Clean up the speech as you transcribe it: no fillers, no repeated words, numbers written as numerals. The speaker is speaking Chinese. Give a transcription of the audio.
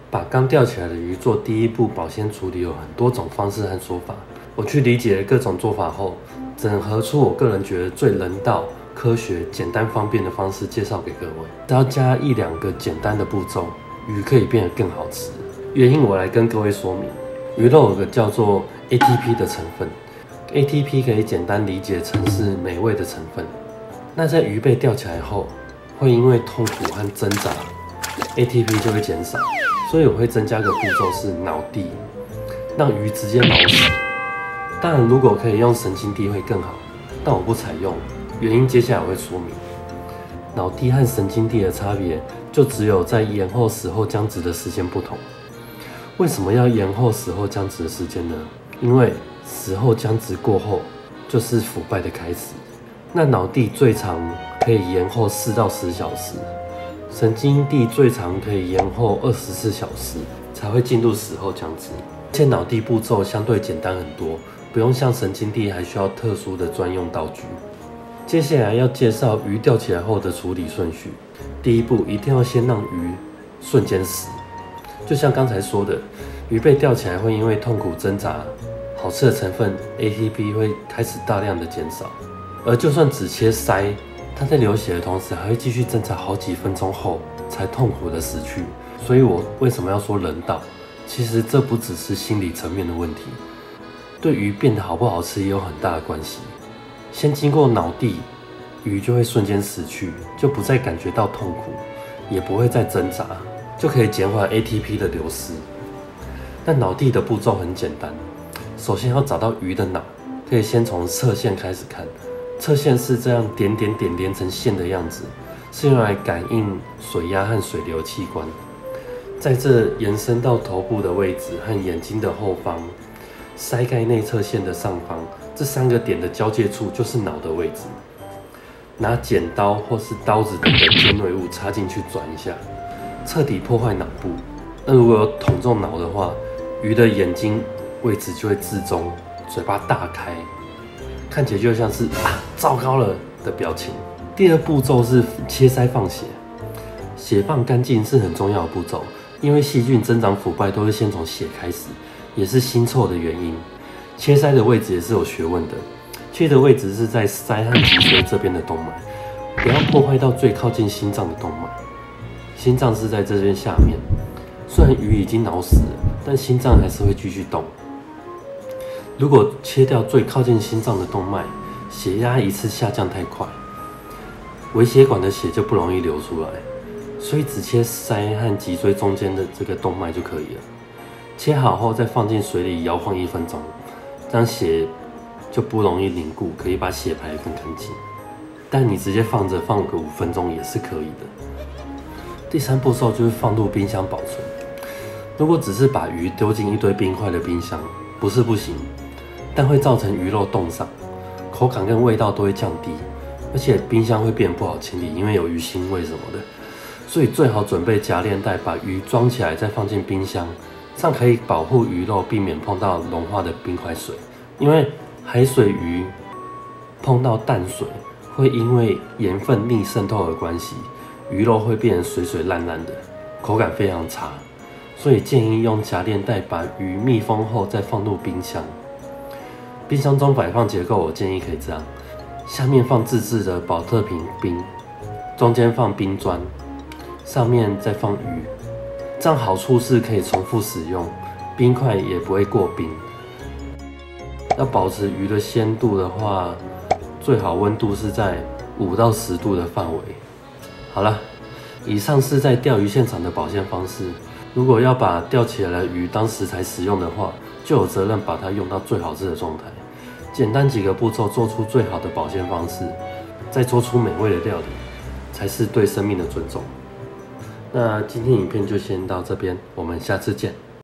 把刚钓起来的鱼做第一步保鲜处理有很多种方式和说法。我去理解了各种做法后，整合出我个人觉得最人道、科学、简单方便的方式介绍给各位。只要加1、2个简单的步骤，鱼可以变得更好吃。原因我来跟各位说明。鱼肉有个叫做 ATP 的成分， ATP 可以简单理解成是美味的成分。那在鱼被钓起来后，会因为痛苦和挣扎 ，ATP 就会减少，所以我会增加个步骤是脑地，让鱼直接脑死。当然，如果可以用神经地会更好，但我不采用，原因接下来我会说明。脑地和神经地的差别就只有在延后死后僵直的时间不同。为什么要延后死后僵直的时间呢？因为死后僵直过后就是腐败的开始。那脑地最长可以延后4到10小时，神经地最长可以延后24小时才会进入死后僵直。而且脑地步骤相对简单很多，不用像神经地还需要特殊的专用道具。接下来要介绍鱼钓起来后的处理顺序。第一步，一定要先让鱼瞬间死。就像刚才说的，鱼被钓起来会因为痛苦挣扎，好吃的成分 ATP 会开始大量的减少。而就算只切鳃，它在流血的同时还会继续挣扎好几分钟后才痛苦的死去。所以我为什么要说人道？其实这不只是心理层面的问题，对鱼变得好不好吃也有很大的关系。先经过脑地，鱼就会瞬间死去，就不再感觉到痛苦，也不会再挣扎，就可以减缓 ATP 的流失。那脑地的步骤很简单，首先要找到鱼的脑，可以先从侧线开始看。侧线是这样点点点连成线的样子，是用来感应水压和水流器官。在这延伸到头部的位置和眼睛的后方，鳃盖内侧线的上方，这3个点的交界处就是脑的位置。拿剪刀或是刀子等的尖锐物插进去转一下，彻底破坏脑部。那如果有捅中脑的话，鱼的眼睛位置就会置中，嘴巴大开，看起来就像是糟糕了的表情。第二步骤是切鳃放血，血放干净是很重要的步骤，因为细菌增长腐败都是先从血开始，也是腥臭的原因。切鳃的位置也是有学问的，切的位置是在鳃和脊髓这边的动脉，不要破坏到最靠近心脏的动脉。心脏是在这边下面，虽然鱼已经脑死了，但心脏还是会继续动。如果切掉最靠近心脏的动脉，血压一次下降太快，微血管的血就不容易流出来，所以只切鳃和脊椎中间的这个动脉就可以了。切好后再放进水里摇晃1分钟，这样血就不容易凝固，可以把血排得更干净。但你直接放着放个5分钟也是可以的。第3步骤就是放入冰箱保存。如果只是把鱼丢进一堆冰块的冰箱，不是不行，但会造成鱼肉冻伤，口感跟味道都会降低，而且冰箱会变得不好清理，因为有鱼腥味什么的。所以最好准备夹链袋，把鱼装起来再放进冰箱，这样可以保护鱼肉，避免碰到融化的冰块水。因为海水鱼碰到淡水，会因为盐分逆渗透的关系，鱼肉会变成水水烂烂的，口感非常差。所以建议用夹链袋把鱼密封后再放入冰箱。冰箱中摆放结构我建议可以这样：下面放自制的保特瓶冰，中间放冰砖，上面再放鱼。这样好处是可以重复使用，冰块也不会过冰。要保持鱼的鲜度的话，最好温度是在5到10度的范围。好了，以上是在钓鱼现场的保鲜方式。如果要把钓起来的鱼当食材使用的话，就有责任把它用到最好吃的状态。简单几个步骤做出最好的保鲜方式，再做出美味的料理，才是对生命的尊重。那今天影片就先到这边，我们下次见。